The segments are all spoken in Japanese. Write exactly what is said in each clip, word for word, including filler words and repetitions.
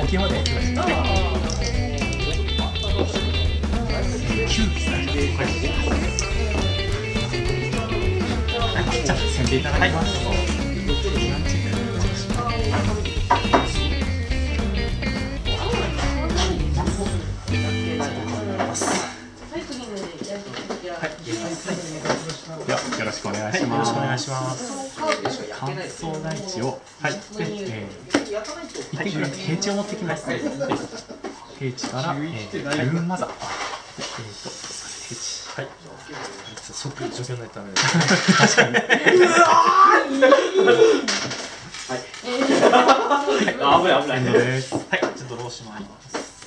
オケまで。きゅうですね。じゃあ先手いただきます。ではよろしくお願いします。よろしくお願いします。乾燥大地を、はい、で、えー、見てください。平地を持ってきます。平地から、えー、ルンマザー。えっと、平地。はい。即除去になったためです。確かに。はい。あ、危ない危ない。です。はい。ちょっとドローします。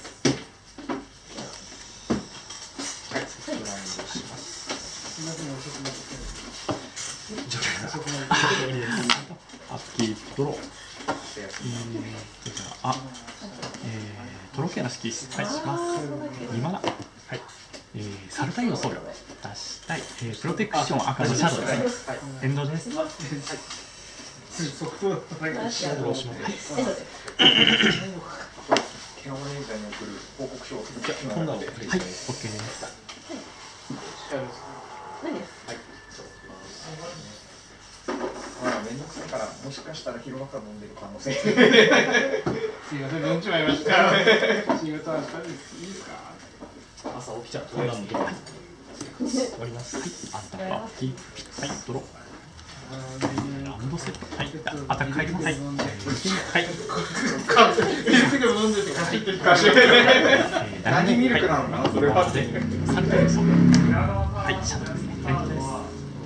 アッキードロー。えー、じゃあ、えー、トロケアの式、はい、します。にマナ。はい。えー、サルタイの僧侶出したい。えー、プロテクション赤のシャドウですね。エンドです。はい。ドローします。はい。ケアマネージャーに送る報告書を。じゃあ、今度は、はい、オッケーです。何です。はい。めんどくさいから、もしかしたら広場から飲んでる可能性。すいません、飲んじまいました。仕事はしたんです。いいですか。朝起きちゃう。そうなんで。終わります。はい。アンタッパー。はい。ドロー。ランドセット。はい。アタック入ります。はい。はい。すぐ飲んでて帰ってきた。何ミルクなのかな。それは。サルタイの僧侶。はい。シャドウですね。はい。です。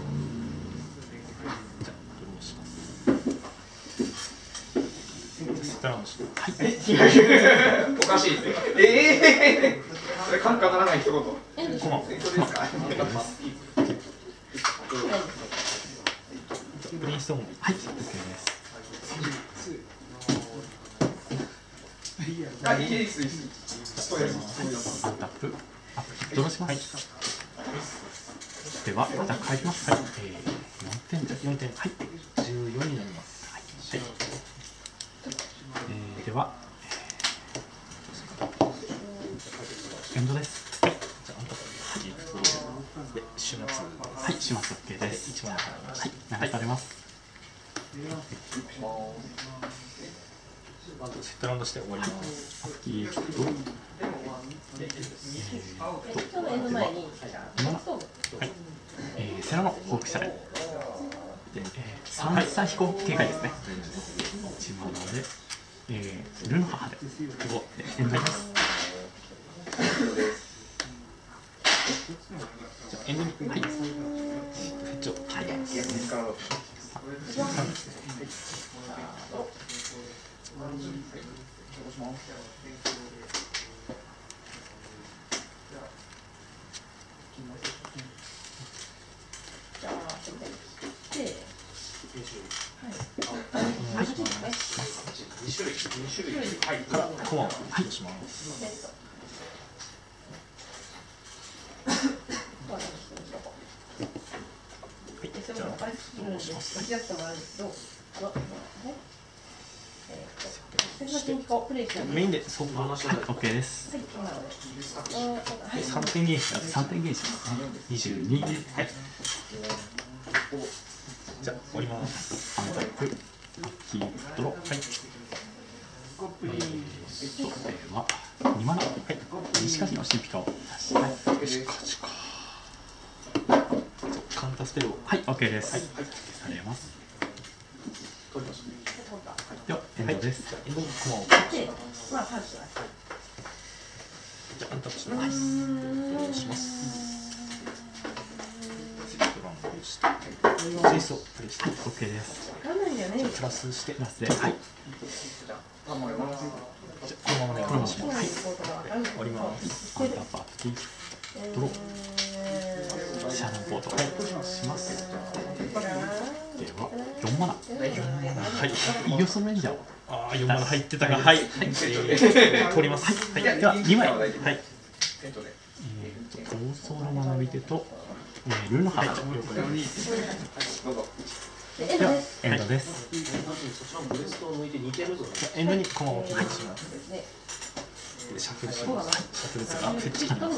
はい、おかしいですね。ええー、それ感化ならない一言。こま。ブレインストーム。はい、オッケーです。あ、いいです。アンタップ。アップ。ドローします。では、アタック入ります。はい。えー、四点です。四点。はい。十四になります。はい。えー、では、エンドです。はい。じゃあ、アンタップ。で、終末。はい、終末 OK です。一番流れます。はい、流されます。セットラウンドして終わります。アッキーと、えーと、では、今の、はい、えー、セラの報復者で、で、えー、三叉飛行警戒ですね。いちマナで、えー、ルの母で、ごで、エンドです。じゃあ、エンドに、はい、フェッチを切ります。さんですね。に種類、に種類からコマをはいします。メインでそうはい、オッケーです。三点ゲージ、三点ゲージですね。二十二。はい。じゃあ終わります。アンタップ、アッキードロー。はい。えーと、では二マナ。はい。西カジの神秘化を出して。はい。西カジか。カウンタースペルを。はい、オッケーです。はい。されます。ではエンドです。エンドにコマを。まあパンチは。じゃあアンタップします。お願いします。セットランドして。水素プレイして。オッケーです。じゃあプラスしてプラスで。はい。じゃあこのままお願いします。はい。終わります。アンタップアップティードロー。シャドウボード。はい。します。ではよんマナ。はい。イギオスのレンジャーを。ああ、よんマナ入ってたが、はい。取ります。はい。ではにまい。はい。えっと高層の学び手とルーの花。ではエンドです。エンドにコマを置きます。 でシャッフルします。シャッフルがフェッチ切ります。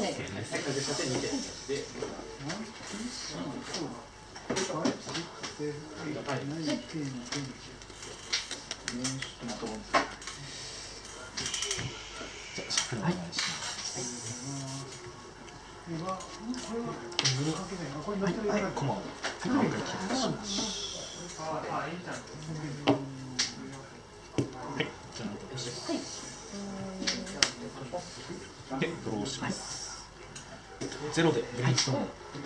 じゃあシャッフルお願いします。はい、コマを今回切りします。はい、じゃあ後でします。で、ドローします。ゼロでグリーンストーン。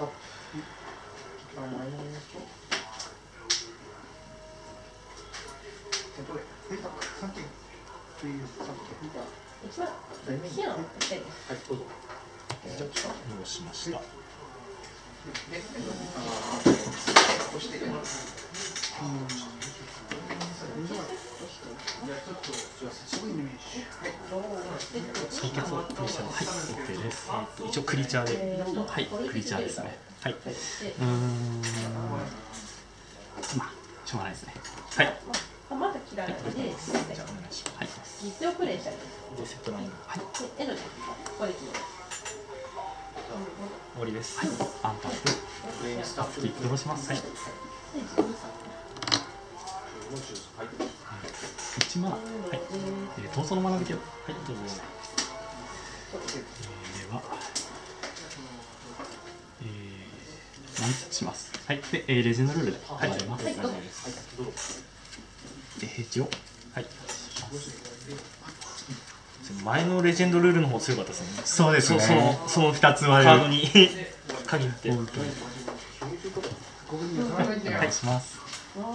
じゃあ、ドローしました。採血をクリーチャー。はい、OK です。えっと一応クリーチャーで、はい、クリーチャーですね。はい。うーん。まあしょうがないですね。はい。 まだ切らないで、じゃあお願いします。はい。 実用プレイしたい。 でセットライン。はい。 エドで、ここで切る。 終わりです。はい。アンタップ。アップキックドローします。はい。いちマナ。はい。えー、闘争の学び手を。はい、どうぞ。えー、では、えー、何します。はい。で、えー、レジェンドルールで入ります。はい。で、平地を。はい。前のレジェンドルールの方強かったですね。 そうですね。 そのその二つはカードに限って。はい、します。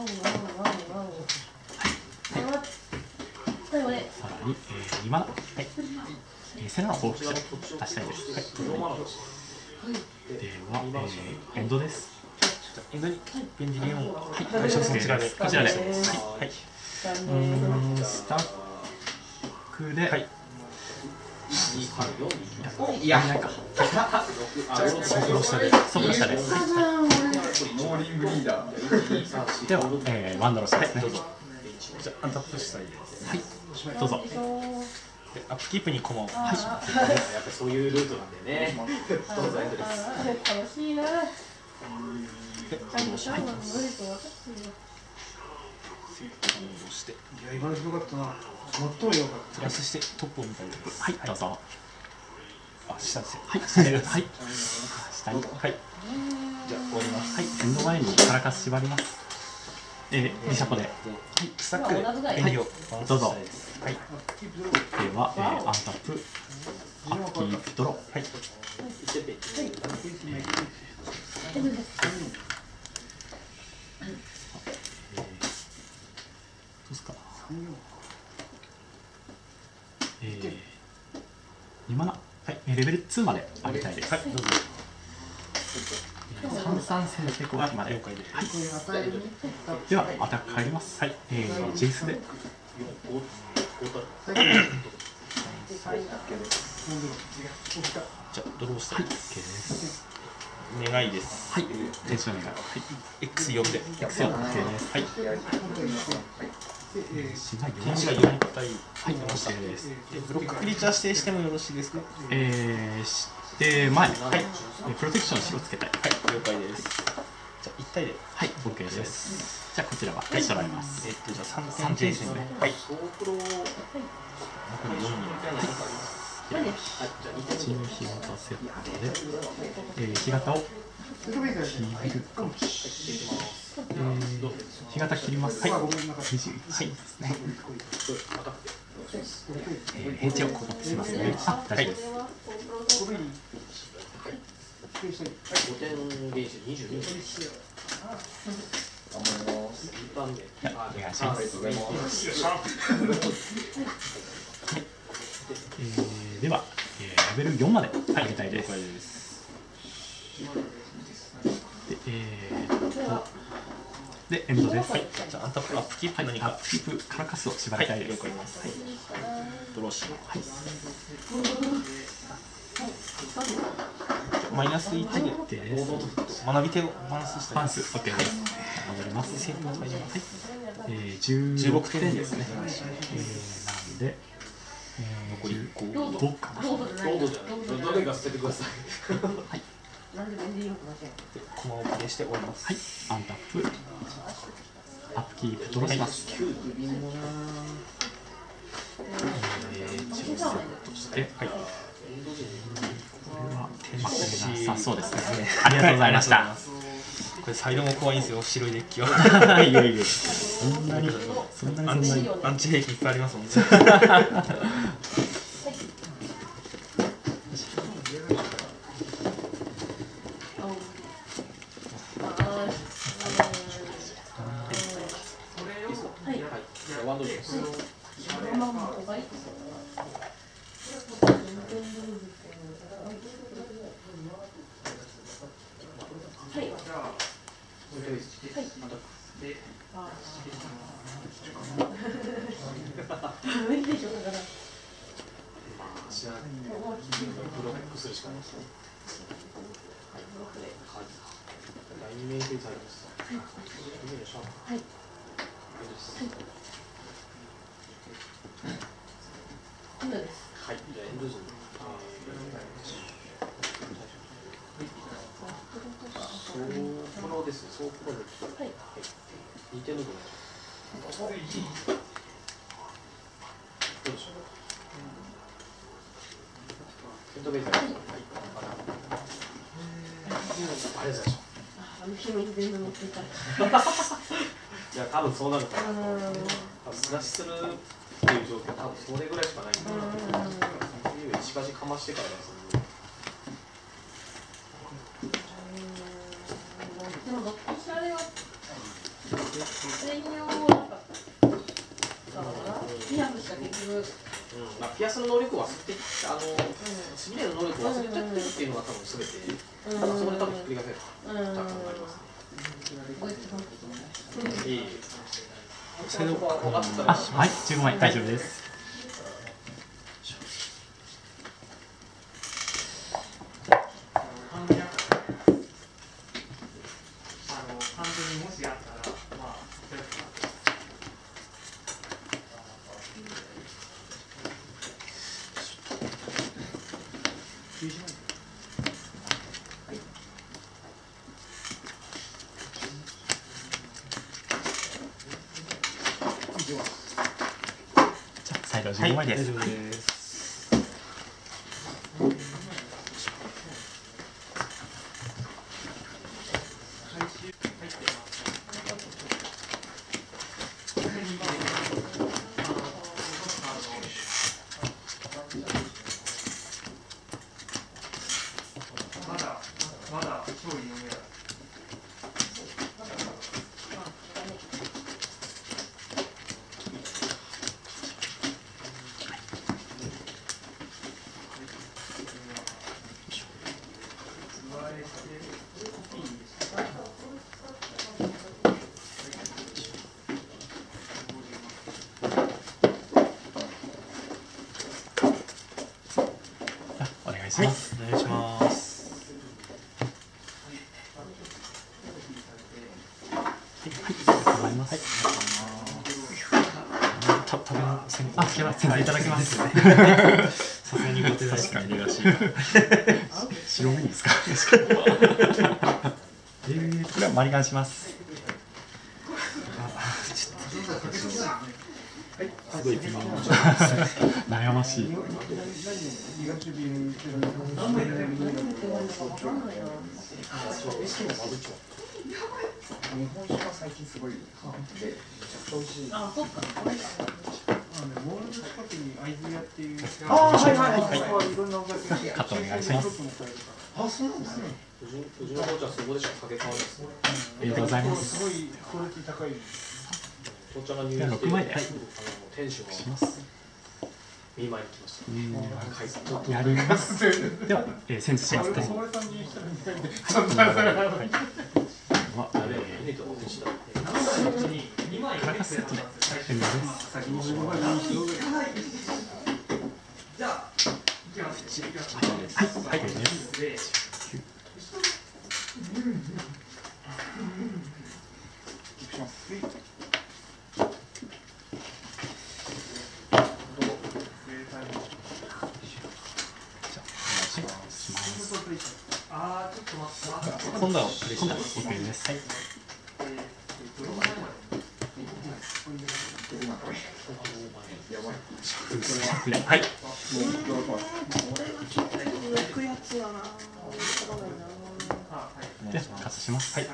さらに、えー、今、はい、えー、セナの報復者出したいです。はい。では、えー、エンドです。エンドにベンジリオンを、はい、最初こちらで、こちらで、はい、はい。うん、スタックで、はい。いや、なんか。速度下で、速度下で。 モーニングリーダー。では、えー、ワンドローですね。どうぞ。じゃあ、アンタップしたいです。はい。どうぞ。で、アップキープにコマを。はい。やっぱそういうルートなんだよね。どうぞエンドです。 楽しいな。で、 戻して。して。いや、今のすごかったな。最も良かった。 プラスしてトップを見たいです。はい、どうぞ。あ、下ですよ。はい、下です。はい。下に。はい。じゃあ終わります。はい、エンド前にカラカス縛ります。えー、リシャポで。はい、スタックでエンディをどうぞ。はい。では、えー、アンタップ、アッキードロー。はい。どうすかな。えー、にマナ、はい、レベルツーまで上げたいです。はい、どうぞ。三三戦成功期まで。了解です。はい。ではアタック入ります。はい、えー、ジェイスで。じゃあドローしたいです。願いです。はい。天使の願い。はい。エックスよんで。エックスよん。OK です。はい。天使がよん体入ってました。で、ブロッククリーチャー指定してもよろしいですか。えー、指定前。はい。プロテクション白つけたい。はい。了解です。じゃあいち体で。はい。OK です。じゃあこちらははい揃います。えっとじゃあさんてんジェイスね。はい。残りよんに。はい。チーム日型セットで、えー、日型を切るかもしれない。えー、日型切ります。はい。にじゅういちですね。えー、平地をここしますね。あ、大丈夫です。ごてんゲージにじゅうに。お願いします。えー、では、えー、レベルよんまで上げたいです。で、えー、とで、エンドです。はい、じゃあ、アンタップ、アップキープ、何か、アップキープ、カラカスを縛りたいです。はい、了解です。はい、ドローします。はい、マイナスいちで、学び手をバランスしたい。バランス、OK です。戻ります。はい、えー、じゅうろくてんですね。えー、なんで、 残りいっこ。 ロード。 ごか。 ロードじゃない。 ロードじゃない。どれか捨ててください。 なんで全然よくません。 駒をプレイして終わります。 はい、アンタップ。アップキープドローします。 えー、一応セットして、はい。これは天使さそうですね。ありがとうございました。 これサイドも怖いんですよ、白いデッキは。 いやいや、そんなにそんなアンチにそんなにアンチ兵器いっぱいありますもんね。 ワンドリーです。 無理でしょだから。 知らない。ブロックするしかないですね。第二面積されます。 はい。エンドです。 はい、じゃあエンド時に。そうプロです。そうプロです。 はい。 似てるのかな。どうでしょう。エンドベース。はい。ありがとうございます。 あの日も全部持っていた。 いや、多分そうなるかなと。多分スラッシュするっていう状況、多分それぐらいしかないんで。石橋かましてからです。 でもどっちあれは専用なんかピアスした結局。 うん、まあピアスの能力を忘れてあのシビレの能力を忘れちゃってるっていうのが多分すべて。だからそこで多分ひっくり返せる。たくさんありますね。いい。 それで分かってたら。 はい、じゅうごまい大丈夫です。じゃあ最後じゅうごまいです。 大丈夫です。 まだまだ勝利の目だ。 お願いします。 お願いします。 ございます。 た食べませんか。 あ、いただきます。 さすがにご手出しにレガシー。 白身ですか。ええ、これはマリガンします。 すごいピン悩ましい。 日本酒は最近すごいで、めちゃくちゃ美味しい。 あ、そっか。これか。 モールの近くに会津屋っていう。 ああ、はいはいはい。いろんなお客さん。 カットお願いします。 あ、そうなんですね。 うちの紅茶はそこでしか酒買わないですね。 ありがとうございます。 すごいクオリティ高い。 紅茶が入院して、 ろくまいであの店主がします。 見舞いに来ました。 うん、やります。では、えー、センスしますね。 それさんにしたらみたいで、ちょっとそれは。 は、 やべえ、ユニットの手伝カラカスセットでエンドです。 先にじゅうごまいにしよう。じゃあ、いきます。 はい、はい、です。 はい。 あーちょっと待って。 今度はプレイ今度は OK です。はい。はい。で、カットします。はい。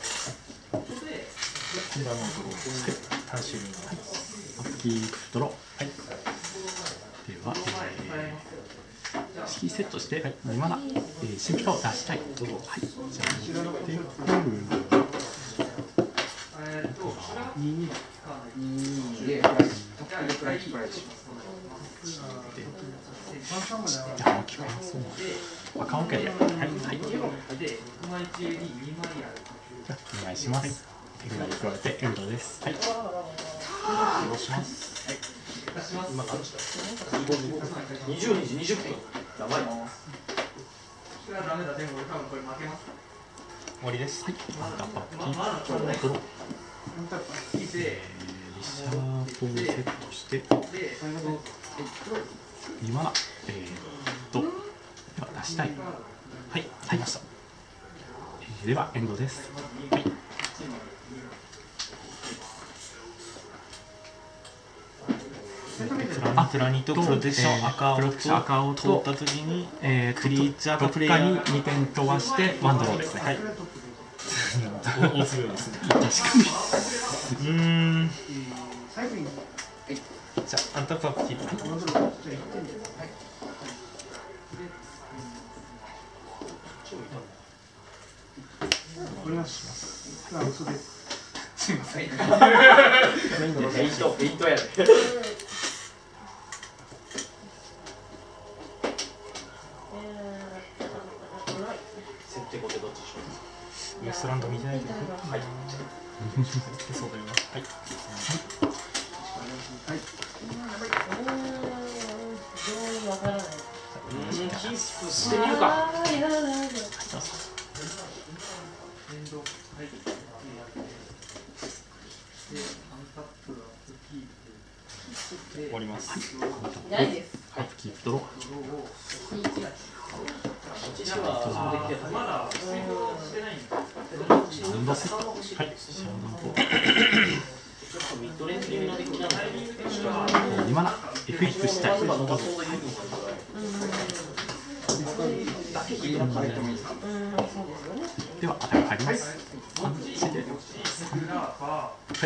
今度はもう単種類のアップキードロー。はい。では、えー、式セットして、にマナ、えー、新規化を出したい。はい。じゃあ、で、赤オケで、はい、はい。じゃあ、お願いします。手札に加えてエンドです。はい。 下ろします。 今何時だ？にじゅうにじにじゅっぷん。やばい。 これはダメだ。でも多分これ負けます。 終わりです。 はい。またパッキードロー。リシャーポをセットして、にマナ、えーっと、では出したい。はい、入りました。えー、ではエンドです。はい。 あ、プラニとプロテクション赤を通ったときに、えー、クリーチャーとプレイヤーににてん飛ばしてワンドローですね。はい。 大強いですね。 確かに。 うーん。じゃあ、アンタップアップキープ。 お願いします。あ、嘘です。すみません。 ペイント、ペイントやで。先手後手どっちでしょう。 ウエストランド見てないけど。はい。そうだよな。はい。 はい。 うん、キースしてみるか。 終わります。 ないです。 アップキードロー。 まだしてないんだ。 ラウンドセット。はい。シャードの方。 ミッドレンジ気味のデッキなんだよね。 にマナ、エフエックしたい。では、アタック入ります。はい、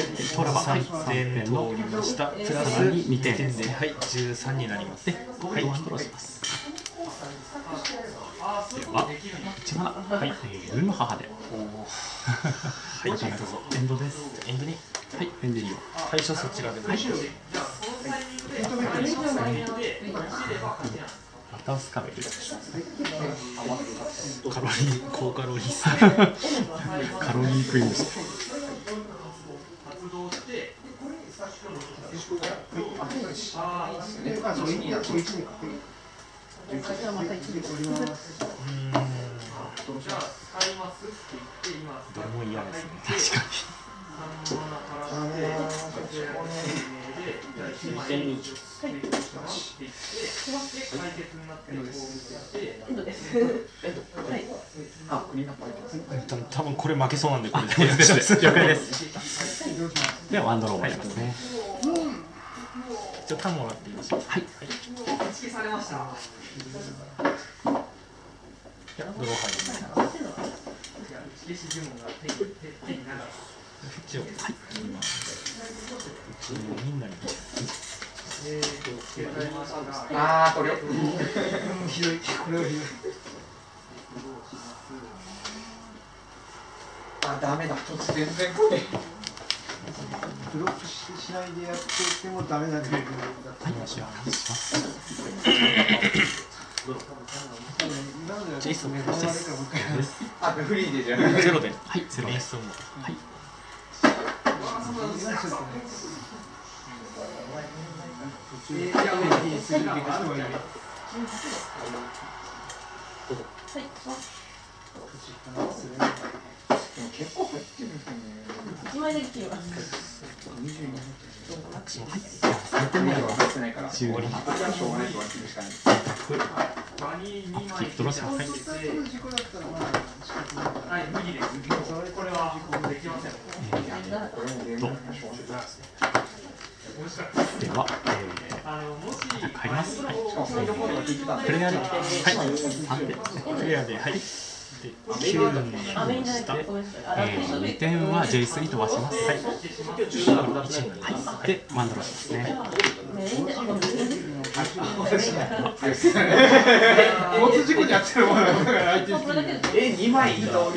トラバさんてんの通りました。プラスにてんで、 はい、じゅうさんになります。 で、はい、ワンドローします。では、いちマナ、はい、ルーの母で。はい、どうぞ。エンドです。 エンドに。 はい、エンデリオ。 最初そちらで。はい。 またスカベル。 カロリー、高カロリーさ。 カロリークイーンでした。 どれも嫌ですね。 確かに。 多分これ負けそうなんでこれで。 了解です。ではワンドローをやりますね。 じゃあタンもらっていいですか。 はい。 されました。 ドロー入ります。 試し呪文が手にながら。 フッチを。はい。みんなに。 ああ、これ。ひどい。これはひどい。あ、ダメだ。全然これ。ブロックしないでやっててもダメなんだけど。 はい、足を外します。 ジェイソンです。 あ、フリーでじゃん。 ゼロで。 はい、ゼロです。はい。 結構入ってるんですね。 一枚だけ切ります。 さんてんめは入ってないから。 じゅうなな。 しょうがないと割り切るしかない。 アップキープドローします。はい。 はい、無理です。これはできません。 えー、とでは、えー、入ります。はい。プレイヤーで、はい、さんてん。プレイヤーで、はい。で、きゅうにして、えー、にてんは ジェイスリー 飛ばします。はい。はい。で、ワンドローしますね。 交通事故に遭ってるものだから相手にえ、にまいいいと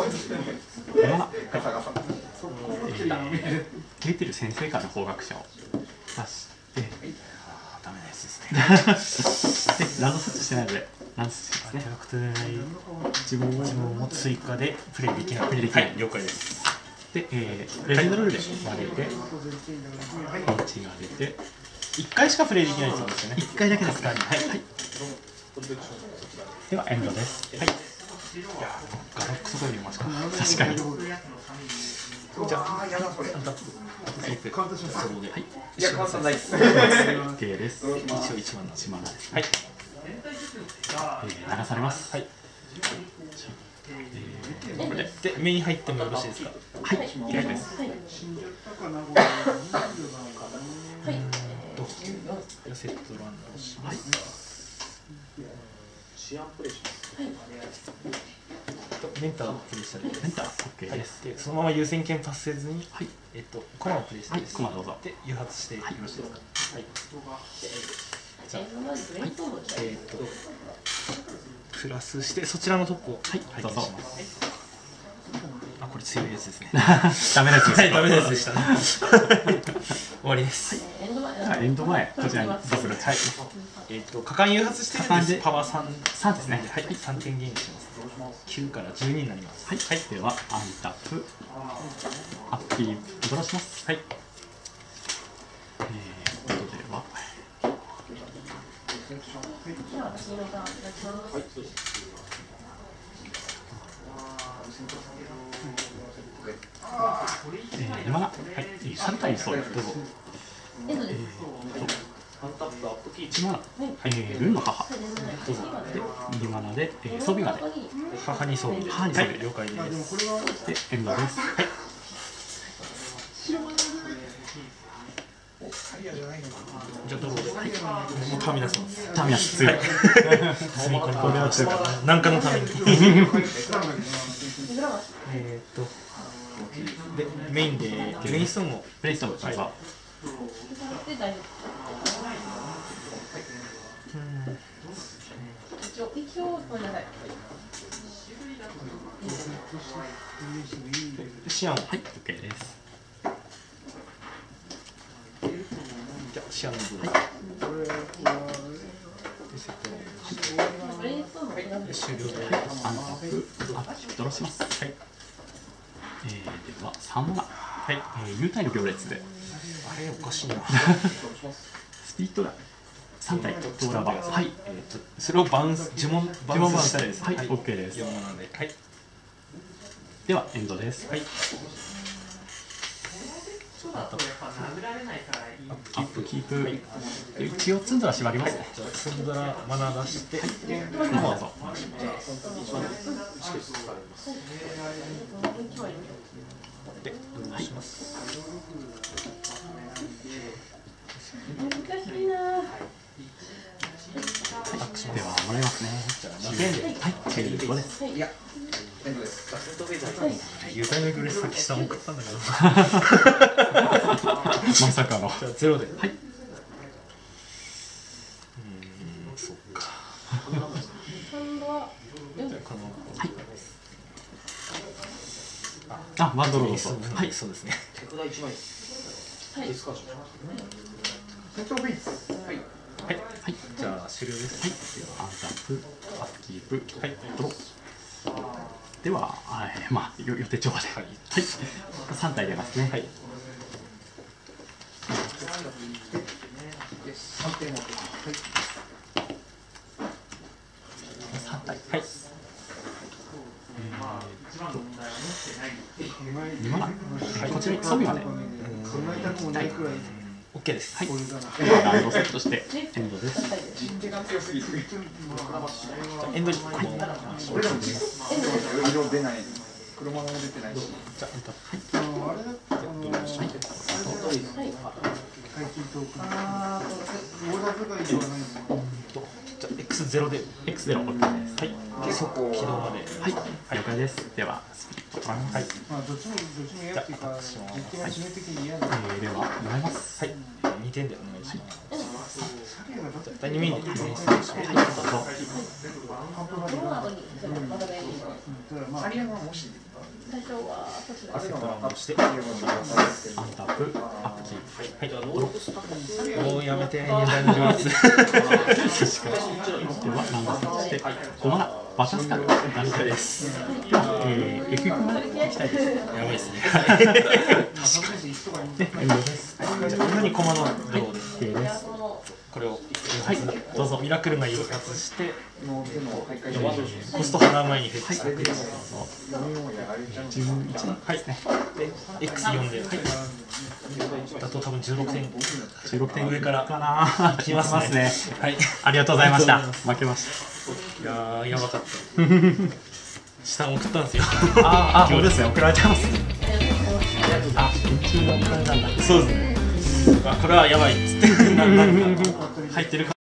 ゲーテル先生からの方角者を出して、 ダメなやつですね。 で、ランドセットしてないので、ランドセットですね。 手がくない自分自分も追加でプレイできない。 プレイできない。 はい、了解です。 で、えー、プレイのルールで割れて、パンチが出て、 いっかいしかプレイできないってことですよね。 いっかいだけですか。はい。はい。では、エンドです。はい。ガラックストイレマジか。確かに。 じゃあ、アンタップ。 カウントします。 はい。 いや、カウントないです。 OK です。 一応いちまんなんで。 いちまんです。 はい。 えー、流されます。 はい。 えー、これで、 で、目に入ってもよろしいですか。 はい。OK です。 セットランナーします。 シアンプレイします。 メンターをプレイしたり。 メンター OK です。 で、そのまま優先権パスせずに、 はい。 えっと、コマをプレイしたりです。 コマどうぞ。 で、誘発してよろしいですか。はい。じゃあ、えっと、プラスして、そちらのトップをはい、どうぞ。 あ、これ強いやつですね。 ダメなやつです。 はい、ダメなやつでしたね。終わりです。 エンド前、こちらにダブル。はい。 えっと、果敢誘発してるんです。パワーさん。 さんですね。 はい、さんてんゲインします。きゅうからじゅうにになります。 はい。はい。では、アンタップ。アッピー、ドローします。はい。えー、とでは。えー、今な、はい、さん体そうです。どうぞ。えーと、 アンタップ、アップキープ。 今な、えー、ルンの母。どうぞ。で、今なで、えー、装備がね。 母に装備で。 母に装備、 了解です。 で、エンドです。はい。 じゃあどうぞ。はい。もうターミナスます。 ターミナス強い。 積み込みこれは強い。なんかのために。えっと、でメインでグレインストーンをブレイストームどうぞ。 一応ごめんなさい。 シアンを。 はい、OK です。 じゃあシアンの分。 ブレインストームで終了で。 アンタップ、アップドローします。はい。えー、では、さんマナ。はい。えー、幽体の行列で。 あれおかしいな。 スピードがさん体、ドーラバー。はい。 えっとそれをバウンス呪文バウンスしたいです。 はい、OK です。 よんマナで。はい。 では、エンドです。はい。アップキープ。一応、ツンドラ縛りますね。 じゃあツンドラマナ出して。 どうぞ。 で、どうします。 難しいな。 では、もらいますね。 じゃあにてんで。 はい、じゅうごです。 いや、エンドです。 幽体のグレス先下も送ったんだけど。 まさかの。 じゃあゼロで。 はい。 うん、そっか。 今度はじゃあこの。 はい。あ、ワンドロード。 はい、そうですね。 手札いちまい。 はい。 ディスカーション。 セットフェイス。はい。 はい。はい。 じゃあ終了です。 はい。では、アンタップ、アップキープ、はい、ドロー。では、はい、まあ、よ予定調和で。はい。はい。さん体出ますね。はい。 さんてん持ってます。はい。 さん体。はい。えー、と、今な、こちらに装備がね、 そんな痛くもないくらい。 オッケーです。 はい。ではラウンドセットしてエンドです。 陣手が強すぎる。 エンドに。 俺らも色出ない。黒マナも出てないし。 じゃあエント。 あのあれだったあの最近トーク。ああ、オーダーとか以上はないの。 じゃあ エックスゼロ でエックスゼロ オッケーです。はい。 そこ起動まで。 はい。了解です。ではスピリットトランス。はい。 まあどっちもどっちも嫌っていうか、実験は致命的に嫌だ。 えー、ではもらいます。 はい。にてんでお願いします。 鮭がだってだいにメインで試してみましょう。 はい。どうぞ。 カップがいいな。うん、まあ、有山はもし。 最初はそちらセットラウンドして、 アンタップ、アップキー。 はい、じゃあ、登録したもうやめて、大丈夫です。 では、ランドセットして、ごマナ、バチャスカル、ダメです。では、えー、エクイプまで行きたいです。 やばいですね。 で、エンドです。 じゃあ、こんなに駒のドローで、 OK です。 これを、 はい、どうぞ。 ミラクルな誘発して、 もうでも徘徊えーコスト払う前にフェッチして、 じゅういちねんはい、で、エックスよん で、はい、だと多分じゅうろくてん、 じゅうろくてん上からかな。 いきますね。はい、 ありがとうございました。負けましいやー、やばかった。下を送ったんですよ。 た。ああ、そうですね。送られてますね。あ、研究が送られたんだ。 そうですね。あ、これはやばいっつって、なんか入ってるか。